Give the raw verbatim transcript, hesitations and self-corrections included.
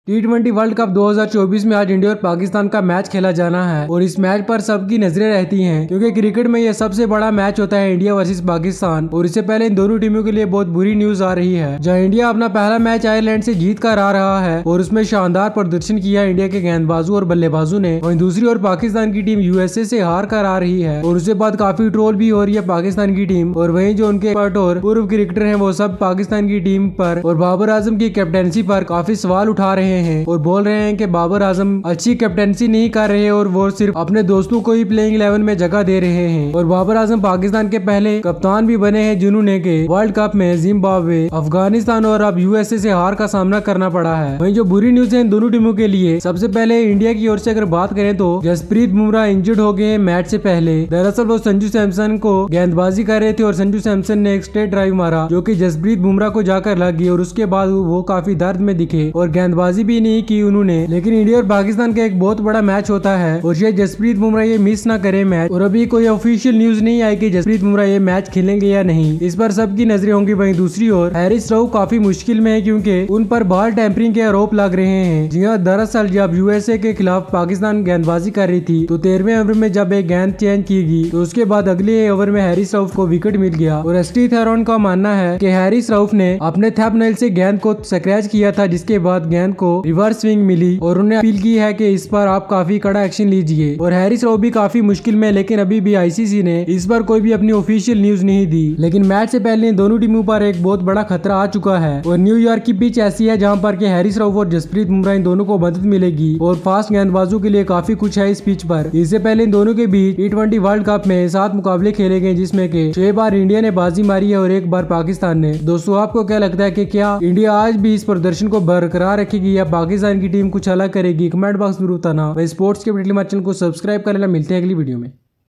T twenty world cup दो हज़ार चौबीस में आज इंडिया और पाकिस्तान का मैच खेला जाना है और इस मैच पर सबकी नजरें रहती हैं क्योंकि क्रिकेट में यह सबसे बड़ा मैच होता है इंडिया वर्सेस पाकिस्तान। और इससे पहले इन दोनों टीमों के लिए बहुत बुरी न्यूज आ रही है, जहां इंडिया अपना पहला मैच आयरलैंड से जीत कर आ रहा है और उसमें शानदार प्रदर्शन किया इंडिया के गेंदबाजों और बल्लेबाजों ने। वहीं दूसरी ओर पाकिस्तान की टीम यूएसए से हार कर आ रही है और उसके बाद काफी ट्रोल भी हो रही है पाकिस्तान की टीम। और वहीं जो उनके एक्सपर्ट और पूर्व क्रिकेटर हैं वो सब पाकिस्तान की टीम पर और बाबर आजम की कैप्टनसी पर काफी सवाल उठा रहे हैं और बोल रहे हैं कि बाबर आजम अच्छी कैप्टनसी नहीं कर रहे और वो सिर्फ अपने दोस्तों को ही प्लेइंग इलेवन में जगह दे रहे हैं। और बाबर आजम पाकिस्तान के पहले कप्तान भी बने हैं जिन्होंने के वर्ल्ड कप में जिम्बाब्वे, अफगानिस्तान और अब यूएसए से हार का सामना करना पड़ा है। वहीं जो बुरी न्यूज है इन दोनों टीमों के लिए, सबसे पहले इंडिया की ओर से अगर बात करें तो जसप्रीत बुमराह इंजर्ड हो गए मैच से पहले। दरअसल वो संजू सैमसन को गेंदबाजी कर रहे थे और संजू सैमसन ने एक स्ट्रेट ड्राइव मारा जो कि जसप्रीत बुमराह को जाकर लग गई और उसके बाद वो काफी दर्द में दिखे और गेंदबाजी भी नहीं की उन्होंने। लेकिन इंडिया और पाकिस्तान का एक बहुत बड़ा मैच होता है और शायद जसप्रीत बुमराह ये मिस ना करे मैच। और अभी कोई ऑफिशियल न्यूज नहीं आई कि जसप्रीत बुमराह ये मैच खेलेंगे या नहीं, इस पर सबकी नजरें होंगी। वहीं दूसरी ओर हैरिस राउफ काफी मुश्किल में है क्योंकि उन पर बॉल टैंपरिंग के आरोप लग रहे हैं। जी हाँ, दरअसल जब यूएसए के खिलाफ पाकिस्तान गेंदबाजी कर रही थी तो तेरहवें ओवर में जब एक गेंद चेंज की गई तो उसके बाद अगले ओवर में हैरिस राउफ को विकेट मिल गया। और एसटी थेरॉन का मानना है कि हैरिस राउफ ने अपने थंबनेल से गेंद को स्क्रैच किया था, जिसके बाद गेंद को रिवर्स स्विंग मिली और उन्होंने अपील की है कि इस पर आप काफी कड़ा एक्शन लीजिए। और हैरिस राउफ भी काफी मुश्किल में, लेकिन अभी भी आईसीसी ने इस पर कोई भी अपनी ऑफिशियल न्यूज नहीं दी। लेकिन मैच से पहले इन दोनों टीमों पर एक बहुत बड़ा खतरा आ चुका है और न्यूयॉर्क की पिच ऐसी है जहां पर कि हैरिस राउफ और जसप्रीत बुमराह इन दोनों को मदद मिलेगी और फास्ट गेंदबाजों के लिए काफी कुछ है इस पिच पर। इससे पहले इन दोनों के बीच टी ट्वेंटी वर्ल्ड कप में सात मुकाबले खेले गए जिसमें के छह बार इंडिया ने बाजी मारी है और एक बार पाकिस्तान ने। दोस्तों, आपको क्या लगता है कि क्या इंडिया आज भी इस प्रदर्शन को बरकरार रखेगी या पाकिस्तान की टीम कुछ अलग करेगी? कमेंट बॉक्स में बताना। स्पोर्ट्स के अपडेट हमारे चैनल को सब्सक्राइब कर लेना। मिलते हैं अगली वीडियो में।